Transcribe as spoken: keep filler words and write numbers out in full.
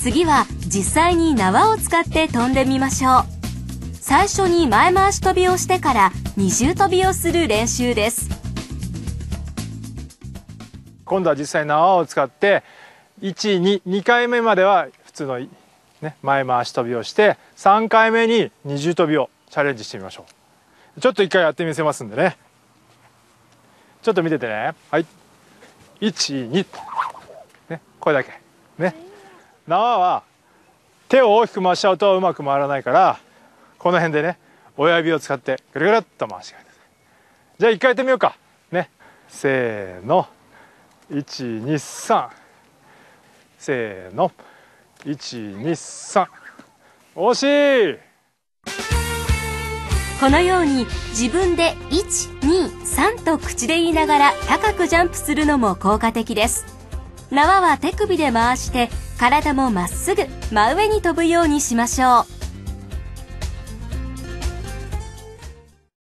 次は実際に縄を使って飛んでみましょう。最初に前回し跳びをしてから二重跳びをする練習です。 今度は実際に縄を使っていち、に、にかいめまでは普通の、ね、前回し跳びをしてさんかいめに二重跳びをチャレンジしてみましょう。ちょっといっかいやってみせますんでね。ちょっと見ててね。はい。いち、に、ね、これだけ。ね。縄は手を大きく回しちゃうとうまく回らないから、この辺でね、親指を使ってぐるぐるっと回してください。じゃあいっかいやってみようか。ね。せーの。いち、に、さん。せーの。いち、に、さん。惜しい。 このように自分でいち、に、さんと口で言いながら高くジャンプするのも効果的です。縄は手首で回して体もまっすぐ真上に飛ぶようにしましょう。